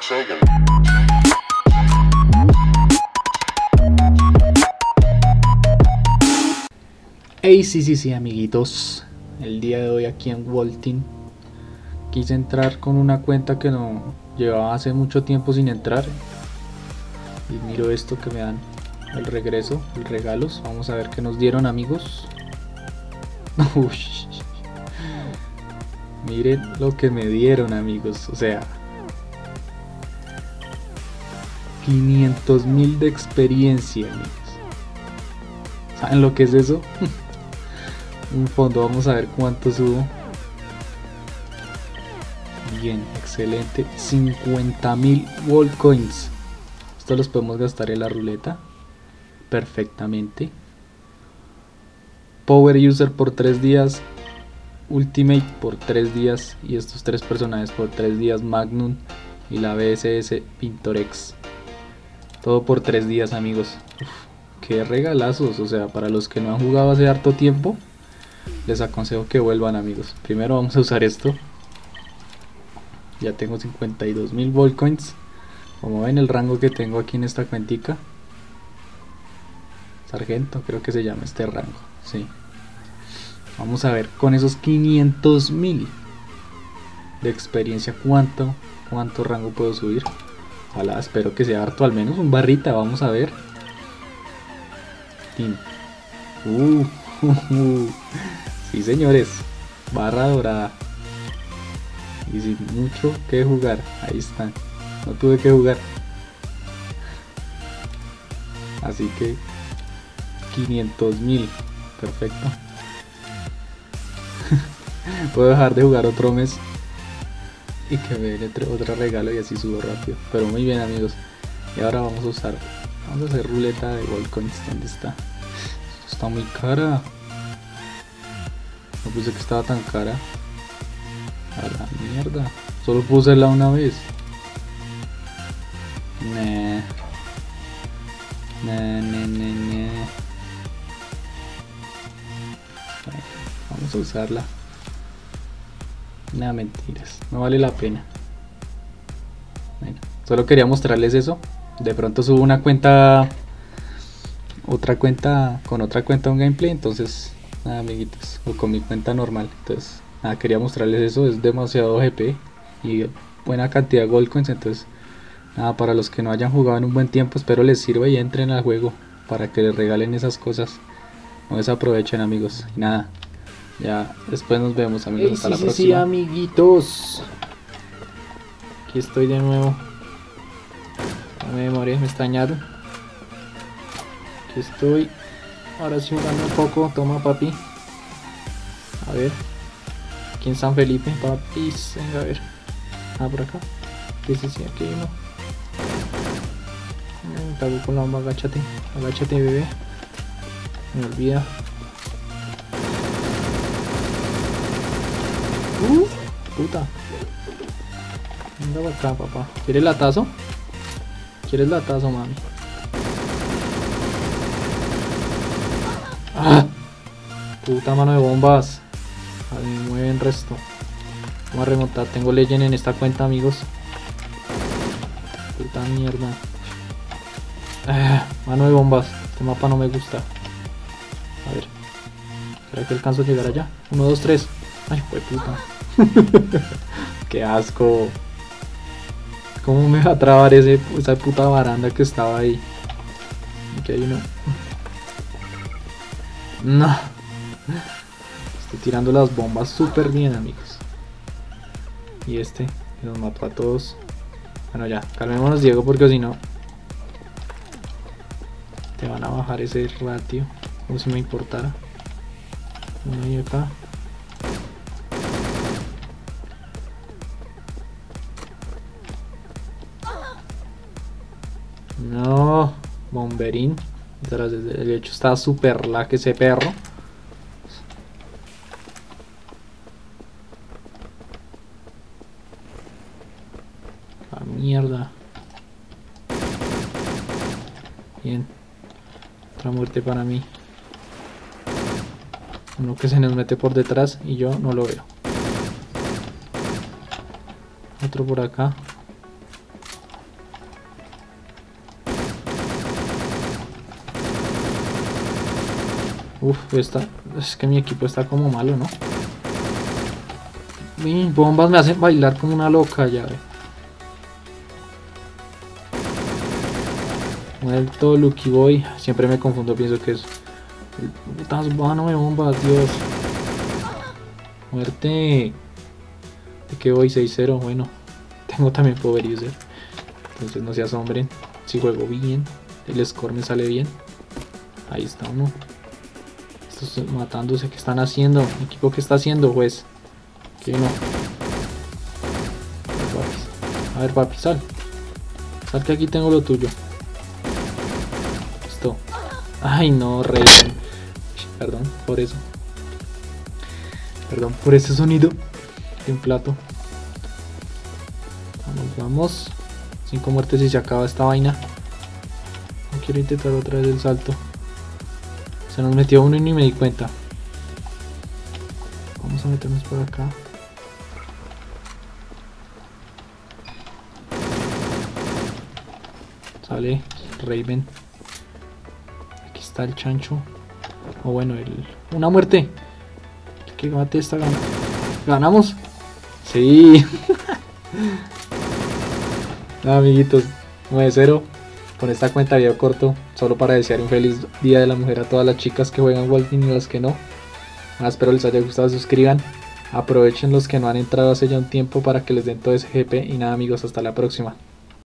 Hey, sí, amiguitos. El día de hoy aquí en Waltin quise entrar con una cuenta que no llevaba hace mucho tiempo sin entrar. Y miro esto que me dan el regreso, el regalos. Vamos a ver qué nos dieron, amigos. Miren lo que me dieron, amigos. O sea, 500.000 de experiencia, amigos. ¿Saben lo que es eso? Un fondo, vamos a ver cuánto subo. Bien, excelente. 50.000 Wall Coins. Esto los podemos gastar en la ruleta perfectamente. Power User por 3 días. Ultimate por 3 días. Y estos 3 personajes por 3 días. Magnum y la BSS Pintorex. Todo por 3 días, amigos. Uf, qué regalazos. O sea, para los que no han jugado hace harto tiempo, les aconsejo que vuelvan, amigos. Primero vamos a usar esto. Ya tengo 52.000 Volcoins. Como ven, el rango que tengo aquí en esta cuentica, sargento creo que se llama este rango, sí. Vamos a ver con esos 500.000 de experiencia cuánto rango puedo subir. Ojalá, espero que sea harto, al menos un barrita. Vamos a ver. Sí, señores, barra dorada. Y sin mucho que jugar. Ahí están. No tuve que jugar. Así que 500.000. Perfecto. Puedo dejar de jugar otro mes y que me den otro regalo y así subo rápido. Pero muy bien, amigos. Y ahora vamos a usar. Vamos a hacer ruleta de Volcoins. ¿Dónde está? Esto está muy cara. No puse que estaba tan cara. A la mierda. Solo puse la una vez. Nah. Vamos a usarla. Nada, mentiras. No vale la pena. Bueno, solo quería mostrarles eso. De pronto subo una cuenta. Otra cuenta. Con otra cuenta un gameplay. Entonces, nada, amiguitos. O con mi cuenta normal. Entonces, nada, quería mostrarles eso. Es demasiado GP. Y buena cantidad de gold coins. Entonces, nada, para los que no hayan jugado en un buen tiempo, espero les sirva y entren al juego para que les regalen esas cosas. No desaprovechen, amigos. Y nada, ya después nos vemos, amigos. Hasta la próxima. Sí, amiguitos. Aquí estoy de nuevo. No me demoré, me extrañaron. Aquí estoy. Ahora sí jugando un poco. Toma, papi. A ver. Aquí en San Felipe, papi. Venga, a ver. Ah, por acá. Sí, aquí hay uno. Tago con la bomba, agáchate, bebé. Me olvida. Puta. Venga para acá, papá. ¿Quieres latazo? ¿Quieres latazo, mami? ¡Ah! Puta, mano de bombas. A mí me mueven resto. Vamos a remontar. Tengo legend en esta cuenta, amigos. Puta mierda. Mano de bombas. Este mapa no me gusta. A ver. ¿Será que alcanzo a llegar allá? 1, 2, 3. Ay, fue puta. Qué asco. ¿Cómo me va a trabar esa puta baranda que estaba ahí? Aquí hay uno. No. Estoy tirando las bombas súper bien, amigos. Y este que nos mató a todos. Bueno, ya, calmémonos, Diego, porque si no te van a bajar ese ratio, como si me importara. Uno ahí acá. No, bomberín. De hecho está súper lag ese perro. Ah, mierda. Bien. Otra muerte para mí. Uno que se nos mete por detrás y yo no lo veo. Otro por acá. Uf, es que mi equipo está como malo, ¿no? Mis bombas me hacen bailar como una loca, ya ve. Muerto, Lucky Boy. Siempre me confundo, pienso que es... Putas, no me bombas, Dios. Muerte. ¿De qué voy? 6-0, bueno. Tengo también Power User. Entonces no se asombren. Si juego bien, el score me sale bien. Ahí está uno. Estos matándose. ¿Qué están haciendo? ¿Mi equipo qué está haciendo, juez? Que no. A ver, papi, sal. Sal que aquí tengo lo tuyo. Listo. Ay, no, rey. Perdón por eso. Perdón por ese sonido de un plato. Vamos. 5 muertes y se acaba esta vaina. No quiero intentar otra vez el salto. Se nos metió uno y ni me di cuenta. Vamos a meternos por acá. Sale Raven. Aquí está el chancho. O bueno, una muerte. El que mate esta gana. ¿Ganamos? Sí. Amiguitos, 9-0 con esta cuenta video corto, solo para desear un feliz día de la mujer a todas las chicas que juegan Walking y las que no. Espero les haya gustado, suscriban, aprovechen los que no han entrado hace ya un tiempo para que les den todo ese GP y nada amigos, hasta la próxima.